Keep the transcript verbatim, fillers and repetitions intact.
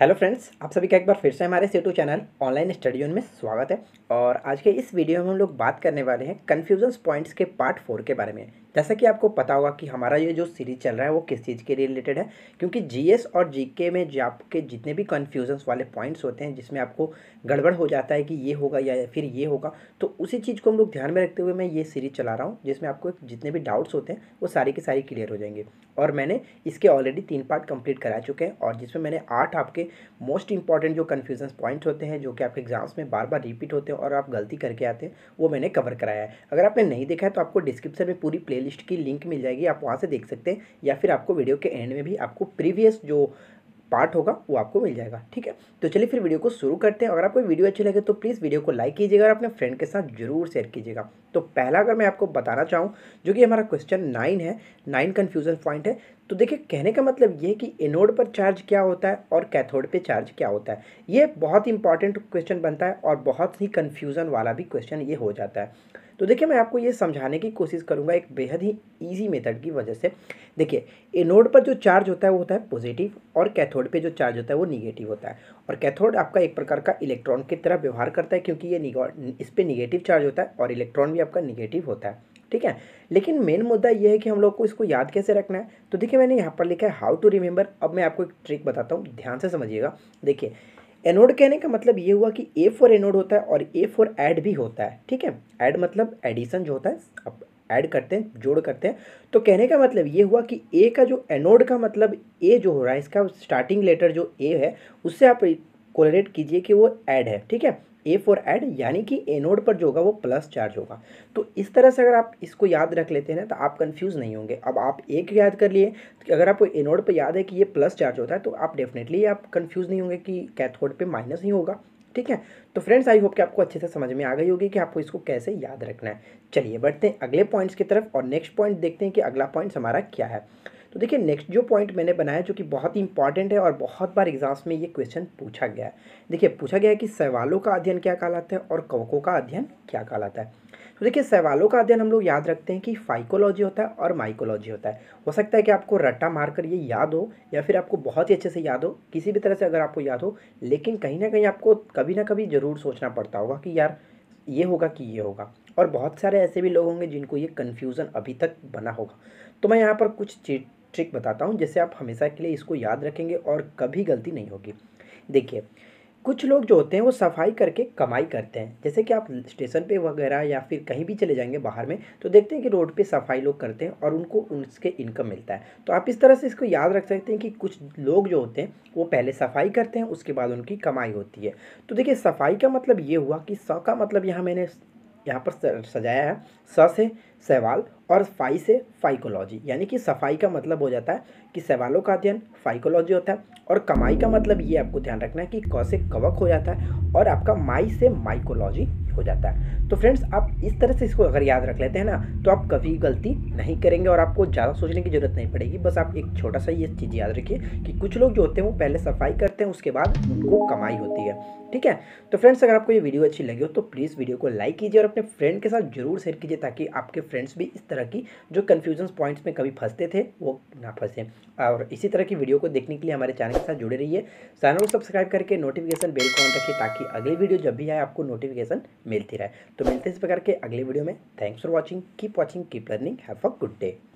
Hello friends, आप सभी का एक बार फिर से हमारे यूट्यूब चैनल ऑनलाइन स्टडी में स्वागत है। और आज के इस वीडियो में हम लोग बात करने वाले हैं कन्फ्यूजन पॉइंट्स के पार्ट फोर के बारे में। जैसा कि आपको पता होगा कि हमारा ये जो सीरीज चल रहा है वो किस चीज़ के रिलेटेड है, क्योंकि जीएस और जीके में जो आपके जितने भी कन्फ्यूजन्स वाले पॉइंट्स होते हैं जिसमें आपको गड़बड़ हो जाता है कि ये होगा या फिर ये होगा, तो उसी चीज़ को हम लोग ध्यान में रखते हुए मैं ये सीरीज चला रहा हूँ, जिसमें आपको जितने भी डाउट्स होते हैं वो सारी के सारी क्लियर हो जाएंगे। और मैंने इसके ऑलरेडी तीन पार्ट कंप्लीट करा चुके हैं, और जिसमें मैंने आठ आपके मोस्ट इंपॉर्टेंट जो कन्फ्यूजन पॉइंट्स होते हैं जो कि आपके एग्जाम्स में बार बार रिपीट होते हैं और आप गलती करके आते हैं, वो मैंने कवर कराया है। अगर आपने नहीं देखा है तो आपको डिस्क्रिप्शन में पूरी प्लेलिस्ट की लिंक मिल जाएगी, आप वहाँ से देख सकते हैं, या फिर आपको वीडियो के एंड में भी आपको प्रीवियस जो पार्ट होगा वो आपको मिल जाएगा। ठीक है, तो चलिए फिर वीडियो को शुरू करते हैं। अगर आपको वीडियो अच्छी लगे तो प्लीज़ वीडियो को लाइक कीजिएगा और अपने फ्रेंड के साथ जरूर शेयर कीजिएगा। तो पहला अगर मैं आपको बताना चाहूँ, जो कि हमारा क्वेश्चन नाइन है, नाइन कन्फ्यूजन पॉइंट है। तो देखिए, कहने का मतलब ये कि एनोड पर चार्ज क्या होता है और कैथोड पे चार्ज क्या होता है। ये बहुत इंपॉर्टेंट क्वेश्चन बनता है और बहुत ही कन्फ्यूज़न वाला भी क्वेश्चन ये हो जाता है। तो देखिए, मैं आपको ये समझाने की कोशिश करूँगा एक बेहद ही ईजी मेथड की वजह से। देखिए, एनोड पर जो चार्ज होता है वो होता है पॉजिटिव, और कैथोड पे जो चार्ज होता है वो निगेटिव होता है। और कैथोड आपका एक प्रकार का इलेक्ट्रॉन की तरह व्यवहार करता है, क्योंकि ये इस पर निगेटिव चार्ज होता है और इलेक्ट्रॉन भी आपका निगेटिव होता है। ठीक है, लेकिन मेन मुद्दा ये है कि हम लोग को इसको याद कैसे रखना है। तो देखिए, मैंने यहाँ पर लिखा है हाउ टू रिमेंबर। अब मैं आपको एक ट्रिक बताता हूँ, ध्यान से समझिएगा। देखिए, एनोड कहने का मतलब ये हुआ कि ए फॉर एनोड होता है और ए फॉर ऐड भी होता है। ठीक है, ऐड मतलब एडिशन जो होता है, अब ऐड करते हैं, जोड़ करते हैं। तो कहने का मतलब ये हुआ कि ए का जो एनोड का मतलब ए जो हो रहा है, इसका स्टार्टिंग लेटर जो ए है उससे आप कोरिलेट कीजिए कि वो ऐड है। ठीक है, ए फॉर ऐड, यानी कि एनोड पर जो होगा वो प्लस चार्ज होगा। तो इस तरह से अगर आप इसको याद रख लेते हैं ना, तो आप कंफ्यूज नहीं होंगे। अब आप एक याद कर लिए, तो अगर आपको एनोड पर याद है कि ये प्लस चार्ज होता है, तो आप डेफिनेटली आप कंफ्यूज नहीं होंगे कि कैथोड पे माइनस ही होगा। ठीक है, तो फ्रेंड्स, आई होप कि आपको अच्छे से समझ में आ गई होगी कि आपको इसको कैसे याद रखना है। चलिए बढ़ते हैं अगले पॉइंट्स की तरफ, और नेक्स्ट पॉइंट देखते हैं कि अगला पॉइंट्स हमारा क्या है। तो देखिए, नेक्स्ट जो पॉइंट मैंने बनाया जो कि बहुत ही इंपॉर्टेंट है और बहुत बार एग्जाम्स में ये क्वेश्चन पूछा गया है। देखिए, पूछा गया है कि सवालों का अध्ययन क्या कहलाता है और कवकों का अध्ययन क्या कहलाता है। तो देखिए, सवालों का अध्ययन हम लोग याद रखते हैं कि फाइकोलॉजी होता है और माइकोलॉजी होता है। हो सकता है कि आपको रट्टा मारकर ये याद हो, या फिर आपको बहुत ही अच्छे से याद हो, किसी भी तरह से अगर आपको याद हो, लेकिन कहीं ना कहीं आपको कभी ना कभी ज़रूर सोचना पड़ता होगा कि यार ये होगा कि ये होगा। और बहुत सारे ऐसे भी लोग होंगे जिनको ये कन्फ्यूज़न अभी तक बना होगा। तो मैं यहाँ पर कुछ ट्रिक बताता हूँ जिससे आप हमेशा के लिए इसको याद रखेंगे और कभी गलती नहीं होगी। देखिए, कुछ लोग जो होते हैं वो सफाई करके कमाई करते हैं। जैसे कि आप स्टेशन पे वगैरह या फिर कहीं भी चले जाएंगे बाहर में, तो देखते हैं कि रोड पे सफाई लोग करते हैं और उनको उसके इनकम मिलता है। तो आप इस तरह से इसको याद रख सकते हैं कि कुछ लोग जो होते हैं वो पहले सफाई करते हैं, उसके बाद उनकी कमाई होती है। तो देखिए, सफाई का मतलब ये हुआ कि स का मतलब यहाँ मैंने यहाँ पर सजाया है, स से सवाल और फाई से फाइकोलॉजी, यानी कि सफाई का मतलब हो जाता है कि सवालों का अध्ययन फाइकोलॉजी होता है, और कमाई का मतलब ये आपको ध्यान रखना है कि क से कवक हो जाता है, और आपका माई से माइकोलॉजी हो जाता है। तो फ्रेंड्स, आप इस तरह से इसको अगर याद रख लेते हैं ना, तो आप कभी गलती नहीं करेंगे और आपको ज़्यादा सोचने की जरूरत नहीं पड़ेगी। बस आप एक छोटा सा ये चीज़ याद रखिए कि कुछ लोग जो होते हैं वो पहले सफाई करते हैं, उसके बाद उनको कमाई होती है। ठीक है, तो फ्रेंड्स, अगर आपको ये वीडियो अच्छी लगी हो तो प्लीज़ वीडियो को लाइक कीजिए और अपने फ्रेंड के साथ जरूर शेयर कीजिए, ताकि आपके फ्रेंड्स भी इस तरह की जो कन्फ्यूजन पॉइंट्स में कभी फंसते थे वो ना फंसे। और इसी तरह की वीडियो को देखने के लिए हमारे चैनल के साथ जुड़े रहिए। चैनल को सब्सक्राइब करके नोटिफिकेशन बेल को ऑन रखिए, ताकि अगली वीडियो जब भी आए आपको नोटिफिकेशन मिलती रहे। तो मिलते हैं इस प्रकार के अगले वीडियो में। Thanks for watching, keep watching, keep learning, have a good day.